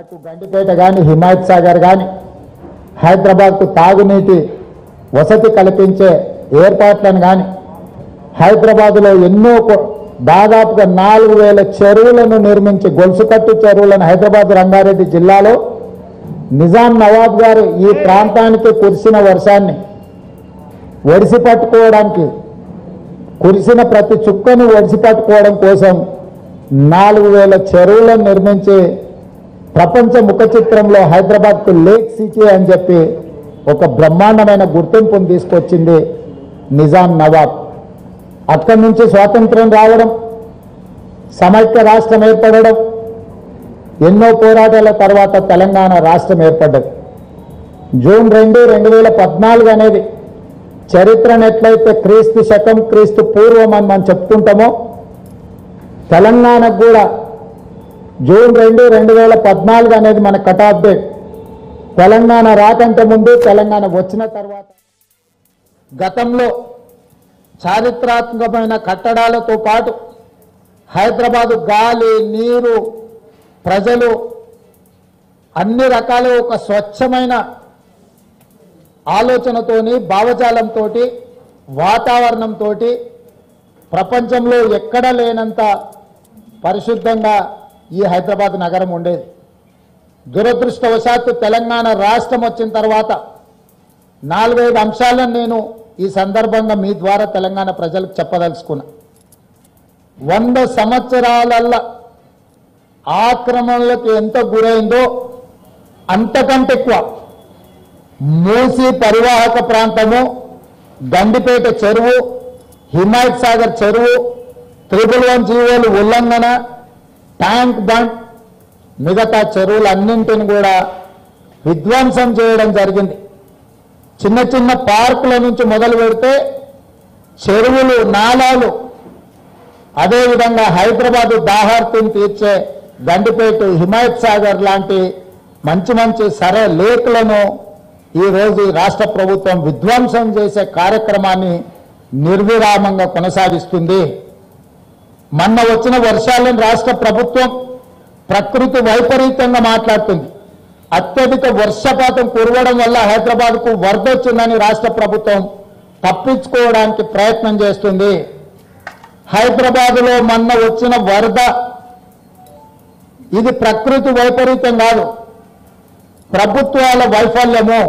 మనకు గండిపేట కానీ హిమాయత్ సాగర్ కానీ హైదరాబాద్కు తాగునీటి వసతి కల్పించే ఏర్పాట్లను కానీ హైదరాబాద్లో ఎన్నో దాదాపుగా 4000 చెరువులను నిర్మించి గొలుసుకట్టు చెరువులను హైదరాబాద్ రంగారెడ్డి జిల్లాలో నిజాం నవాబ్ గారు ఈ ప్రాంతానికి కురిసిన వర్షాన్ని ఒడిసి పట్టుకోవడానికి కురిసిన ప్రతి చుక్కను ఒడిసి పట్టుకోవడం కోసం 4000 చెరువులను నిర్మించి ప్రపంచ ముఖ చిత్రంలో హైదరాబాద్కు లేక్ సిటీ అని చెప్పి ఒక బ్రహ్మాండమైన గుర్తింపును తీసుకొచ్చింది నిజాం నవాబ్. అక్కడి నుంచి స్వాతంత్రం రావడం, సమైక్య రాష్ట్రం ఏర్పడడం, ఎన్నో పోరాటాల తర్వాత తెలంగాణ రాష్ట్రం ఏర్పడ్డది. జూన్ 2, 2014 అనేది చరిత్రను ఎట్లయితే క్రీస్తు శకం క్రీస్తు పూర్వం అని మనం చెప్పుకుంటామో తెలంగాణకు కూడా జూన్ 2, 2014 అనేది మన కట్ ఆఫ్ డేట్. తెలంగాణ రాకంటే ముందు, తెలంగాణ వచ్చిన తర్వాత గతంలో చారిత్రాత్మకమైన కట్టడాలతో పాటు హైదరాబాదు గాలి, నీరు, ప్రజలు అన్ని రకాల ఒక స్వచ్ఛమైన ఆలోచనతోని, భావజాలంతో, వాతావరణంతో ప్రపంచంలో ఎక్కడ లేనంత పరిశుద్ధంగా ఈ హైదరాబాద్ నగరం ఉండేది. దురదృష్టవశాత్తు తెలంగాణ రాష్ట్రం వచ్చిన తర్వాత 4-5 అంశాలను నేను ఈ సందర్భంగా మీ ద్వారా తెలంగాణ ప్రజలకు చెప్పదలుచుకున్నా. 100 సంవత్సరాలల్లో ఆక్రమణలకు ఎంత గురైందో అంతకంటే ఎక్కువ మూసీ పరివాహక ప్రాంతము, గండిపేట చెరువు, హిమాయత్ సాగర్ చెరువు, 111 జీవోలు ఉల్లంఘన, ట్యాంక్ బండ్, మిగతా చెరువులన్నింటిని కూడా విధ్వంసం చేయడం జరిగింది. చిన్న చిన్న పార్కుల నుంచి మొదలు పెడితే చెరువులు, నాలాలు, అదేవిధంగా హైదరాబాదు దాహార్తిని తీర్చే గండిపేట, హిమాయత్ సాగర్ లాంటి మంచి మంచి లేకులను ఈరోజు రాష్ట్ర ప్రభుత్వం విధ్వంసం చేసే కార్యక్రమాన్ని నిర్విరామంగా కొనసాగిస్తుంది. మొన్న వచ్చిన వర్షాలను రాష్ట్ర ప్రభుత్వం ప్రకృతి వైపరీత్యంగా మాట్లాడుతుంది. అత్యధిక వర్షపాతం కురవడం వల్ల హైదరాబాద్కు వరద వచ్చిందని రాష్ట్ర ప్రభుత్వం తప్పించుకోవడానికి ప్రయత్నం చేస్తుంది. హైదరాబాద్లో మొన్న వచ్చిన వరద ఇది ప్రకృతి వైపరీత్యం కాదు, ప్రభుత్వాల వైఫల్యము,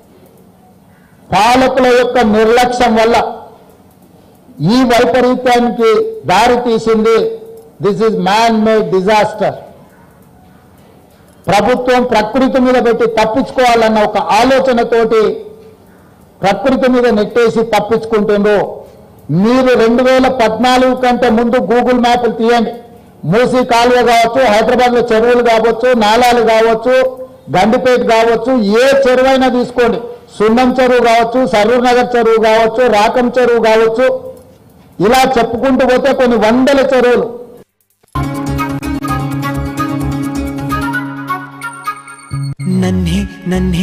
పాలకుల యొక్క నిర్లక్ష్యం వల్ల ఈ వైపరీత్యానికి దారి తీసింది. This is man made disaster. ప్రభుత్వం ప్రకృతి మీద పెట్టి తప్పించుకోవాలన్న ఒక ఆలోచనతోటి ప్రకృతి మీద నెట్టేసి తప్పించుకుంటుండ్రు. మీరు 2014 కంటే ముందు గూగుల్ మ్యాప్లు తీయండి. మూసీ కాలువ కావచ్చు, హైదరాబాద్లో చెరువులు కావచ్చు, నాలాలు కావచ్చు, గండిపేట కావచ్చు, ఏ చెరువైనా తీసుకోండి, సున్నం చెరువు కావచ్చు, సరూర్ నగర్ చెరువు కావచ్చు, రాకం చెరువు కావచ్చు, ఇలా చెప్పుకుంటూ పోతే కొన్ని 100 చెరువులు. नन्हे नन्हे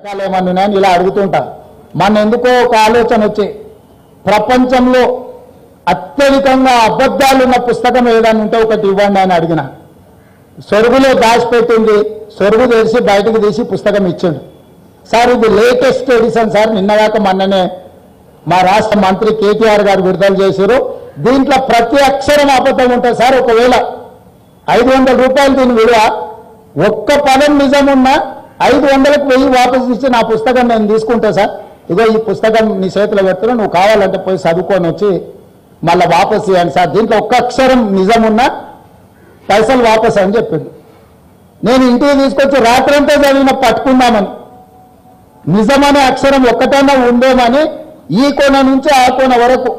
ఏమన్నా ఇలా అడుగుతుంటా. మన ఎందుకో ఒక ఆలోచన వచ్చి ప్రపంచంలో అత్యధికంగా అబద్ధాలున్న పుస్తకం ఏదైనా ఉంటే ఒకటి ఇవ్వండి అని అడిగిన. సొరుగులో దాచిపెట్టింది సొరుగు తెరిచి బయటకు తీసి పుస్తకం ఇచ్చిండు. సార్ ఇది లేటెస్ట్ ఎడిషన్ సార్, నిన్నగాక మొన్ననే మా రాష్ట్ర మంత్రి కేటీఆర్ గారు విడుదల చేశారు. దీంట్లో ప్రతి అక్షరం అబద్ధం ఉంటుంది సార్. ఒకవేళ 500 రూపాయలు దీని విలువ, ఒక్క పదం నిజమున్నా 500కు 1000 వాపసు ఇచ్చి నా పుస్తకం నేను తీసుకుంటా సార్. ఇదో ఈ పుస్తకం నీ చేతిలో పెడుతున్నా, నువ్వు కావాలంటే పోయి చదువుకొని వచ్చి మళ్ళీ వాపసు ఇవ్వండి సార్. దీంట్లో ఒక్క అక్షరం నిజమున్నా పైసలు వాపసు అని చెప్పింది. నేను ఇంటికి తీసుకొచ్చి రాత్రంతా చదివిన పట్టుకుందామని, నిజమనే అక్షరం ఒక్కటైనా ఉందేమని ఈ కోణ నుంచి ఆ కోణ వరకు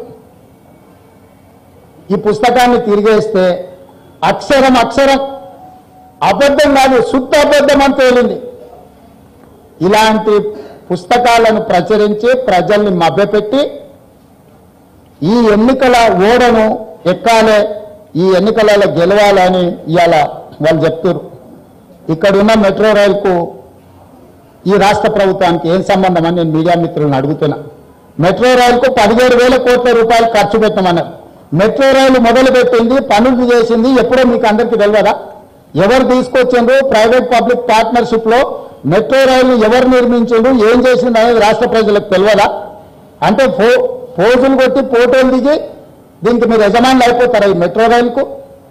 ఈ పుస్తకాన్ని తిరిగేస్తే అక్షరం అక్షరం అబద్ధం కాదు, శుద్ధ అబద్ధం అని తేలింది. ఇలాంటి పుస్తకాలను ప్రచురించి ప్రజల్ని మభ్యపెట్టి ఈ ఎన్నికల ఓడను ఎక్కాలే, ఈ ఎన్నికలలో గెలవాలని ఇవాళ వాళ్ళు చెప్తారు. ఇక్కడున్న మెట్రో రైలుకు ఈ రాష్ట్ర ప్రభుత్వానికి ఏం సంబంధం అని నేను మీడియా మిత్రులను అడుగుతున్నా. మెట్రో రైలుకు 17,000 కోట్ల రూపాయలు ఖర్చు పెట్టమన్నారు. మెట్రో రైలు మొదలుపెట్టింది, పనులు చేసింది ఎప్పుడో మీకు అందరికీ తెలియదా? ఎవరు తీసుకొచ్చిండ్రు? ప్రైవేట్ పబ్లిక్ పార్ట్నర్షిప్ లో మెట్రో రైలు ఎవరు నిర్మించిండ్రు, ఏం చేసిండ్రు అనేది రాష్ట్ర ప్రజలకు తెలియదా? అంటే పోజులు కొట్టి ఫోటోలు దిగి దీనికి మీరు యజమానులు అయిపోతారా ఈ మెట్రో రైలుకు?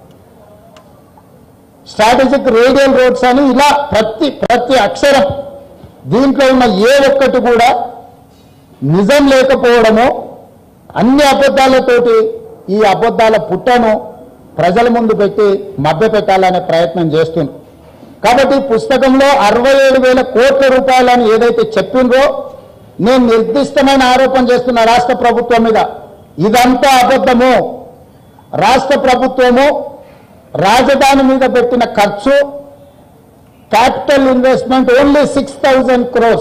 స్ట్రాటజిక్ రేడియల్ రోడ్స్ అని ఇలా ప్రతి అక్షరం దీంట్లో ఉన్న ఏ ఒక్కటి కూడా నిజం లేకపోవడము, అన్ని అబద్ధాలతోటి ఈ అబద్ధాల పుట్టను ప్రజల ముందు పెట్టి మభ్య పెట్టాలనే ప్రయత్నం చేస్తుంది. కాబట్టి పుస్తకంలో 67,000 కోట్ల రూపాయలని ఏదైతే చెప్పిండ్రో, నేను నిర్దిష్టమైన ఆరోపణ చేస్తున్న రాష్ట్ర ప్రభుత్వం మీద, ఇదంతా అబద్ధము. రాష్ట్ర ప్రభుత్వము రాజధాని మీద పెట్టిన ఖర్చు క్యాపిటల్ ఇన్వెస్ట్మెంట్ ఓన్లీ 6,000 crores.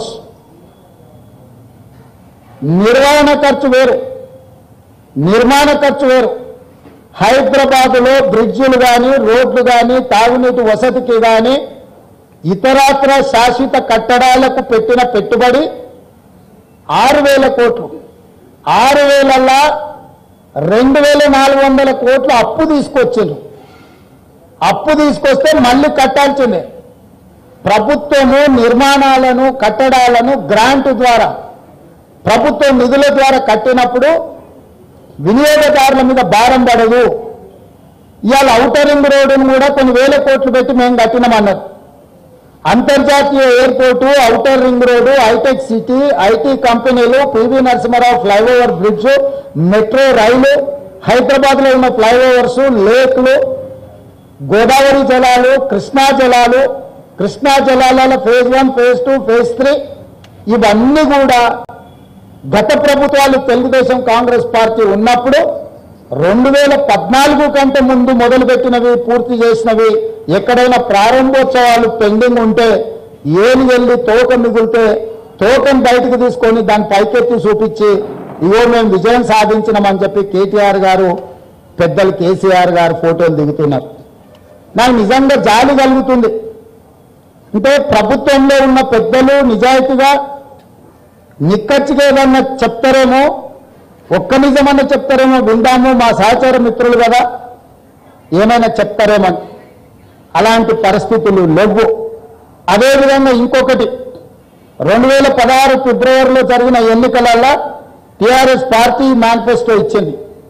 నిర్వహణ ఖర్చు వేరు, నిర్మాణ ఖర్చు వేరు. హైదరాబాదులో బ్రిడ్జులు కానీ, రోడ్లు కానీ, తాగునీటి వసతికి కానీ, ఇతరత్ర శాశ్వత కట్టడాలకు పెట్టిన పెట్టుబడి 6,000 కోట్లు. 6,000లా 2,400 కోట్లు అప్పు తీసుకొచ్చిండ్రు. అప్పు తీసుకొస్తే మళ్ళీ కట్టాల్సిందే. ప్రభుత్వము నిర్మాణాలను, కట్టడాలను గ్రాంట్ ద్వారా, ప్రభుత్వ నిధుల ద్వారా కట్టినప్పుడు వినియోగదారుల మీద భారం పడదు. ఇవాళ ఔటర్ రింగ్ రోడ్డును కూడా కొన్ని వేల కోట్లు పెట్టి మేము కట్టినామన్నారు. అంతర్జాతీయ airport, outer ring road, hitech city, IT కంపెనీలు, PV Narasimha Rao flyover bridge, metro రైలు, హైదరాబాద్ లో ఉన్న ఫ్లైఓవర్స్, లేక్లు, గోదావరి జలాలు, కృష్ణా జలాలు, కృష్ణా జలాల ఫేజ్ 1, ఫేజ్ 2, ఫేజ్ 3 ఇవన్నీ కూడా గత ప్రభుత్వాలు తెలుగుదేశం కాంగ్రెస్ పార్టీ ఉన్నప్పుడు 2014 కంటే ముందు మొదలుపెట్టినవి, పూర్తి చేసినవి. ఎక్కడైనా ప్రారంభోత్సవాలు పెండింగ్ ఉంటే ఏమి వెళ్ళి తోక మిగిలితే తోకను బయటకు తీసుకొని దాన్ని పైకెత్తి చూపించి ఇవో మేము విజయం సాధించినామని చెప్పి కేటీఆర్ గారు, పెద్దలు కేసీఆర్ గారు ఫోటోలు దిగుతున్నారు. నాకు నిజంగా జాలి కలుగుతుంది. అంటే ప్రభుత్వంలో ఉన్న పెద్దలు నిజాయితీగా నిక్కచ్చిగా ఏదన్నా చెప్తారేమో, ఒక్క నిజమన్నా చెప్తారేమో, విందాము, మా సహచార మిత్రులు కదా ఏమైనా చెప్తారేమని. అలాంటి పరిస్థితులు లేవు. అదేవిధంగా ఇంకొకటి, 2016 ఫిబ్రవరిలో జరిగిన ఎన్నికలలో టీఆర్ఎస్ పార్టీ మేనిఫెస్టో ఇచ్చింది.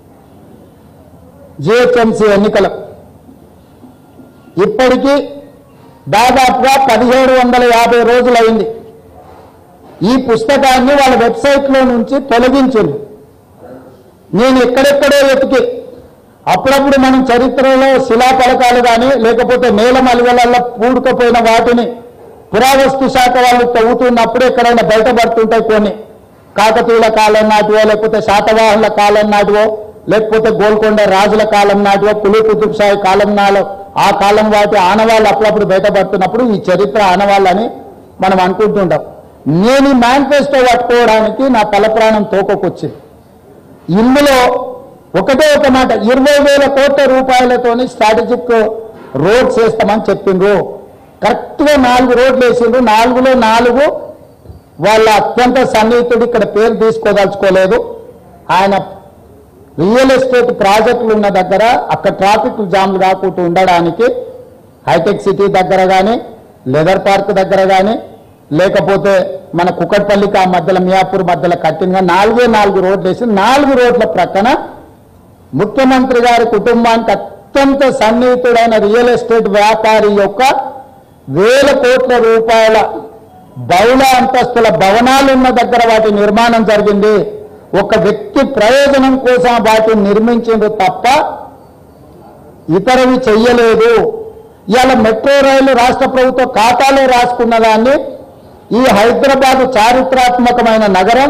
జిహెచ్ఎంసీ ఎన్నికలు ఇప్పటికీ దాదాపుగా 1750 రోజులు అయింది. ఈ పుస్తకాన్ని వాళ్ళ వెబ్సైట్లో నుంచి తొలగించింది. నేను ఎక్కడెక్కడో వెతికి, అప్పుడప్పుడు మనం చరిత్రలో శిలాఫలకాలు కానీ లేకపోతే నేల మలుగలలో పూడుకపోయిన వాటిని పురావస్తు శాఖ వాళ్ళు తవ్వుతున్నప్పుడు ఎక్కడైనా బయటపడుతుంటాయి. కొన్ని కాకతీయుల కాలం నాటివో, లేకపోతే శాతవాహనుల కాలం నాటివో, లేకపోతే గోల్కొండ రాజుల కాలం నాటివో, కులీ కుతుబ్ షాహీ కాలం నాలో ఆ కాలం వాటి ఆనవాళ్ళు అప్పుడప్పుడు బయటపడుతున్నప్పుడు ఈ చరిత్ర ఆనవాళ్ళని మనం అనుకుంటుంటాం. నేను ఈ మేనిఫెస్టో పట్టుకోవడానికి నా తలప్రాణం తోకొచ్చింది. ఇందులో ఒకటే ఒక మాట, 20,000 కోట్ల రూపాయలతోని స్ట్రాటజిక్ రోడ్స్ వేస్తామని చెప్పిండ్రు. కరెక్ట్గా 4 రోడ్లు వేసిండ్రు. 4లో 4 వాళ్ళ అత్యంత సన్నిహితుడు, ఇక్కడ పేరు తీసుకోదలుచుకోలేదు, ఆయన రియల్ ఎస్టేట్ ప్రాజెక్టులు ఉన్న దగ్గర అక్కడ ట్రాఫిక్ జామ్లు కాకుండా ఉండడానికి హైటెక్ సిటీ దగ్గర కానీ, లెదర్ పార్క్ దగ్గర కానీ, లేకపోతే మన కుక్కట్పల్లికి ఆ మధ్యలో మియాపూర్ మధ్యలో కట్టినగా 4 రోడ్లు వేసి 4 రోడ్ల ప్రక్కన ముఖ్యమంత్రి గారి కుటుంబానికి అత్యంత సన్నిహితుడైన రియల్ ఎస్టేట్ వ్యాపారి యొక్క వేల కోట్ల రూపాయల బహుళ అంతస్తుల భవనాలు ఉన్న దగ్గర వాటి నిర్మాణం జరిగింది. ఒక వ్యక్తి ప్రయోజనం కోసం వాటిని నిర్మించింది తప్ప ఇతరవి చెయ్యలేదు. ఇవాళ మెట్రో రైలు రాష్ట్ర ప్రభుత్వ ఖాతాలో రాసుకున్న దాన్ని ఈ హైదరాబాద్ చారిత్రాత్మకమైన నగరం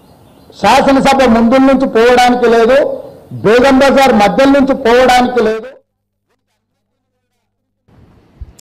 శాసనసభ ముందు నుంచి పోవడానికి లేదు, బేగం బజార్ మధ్య నుంచి పోవడానికి లేదు.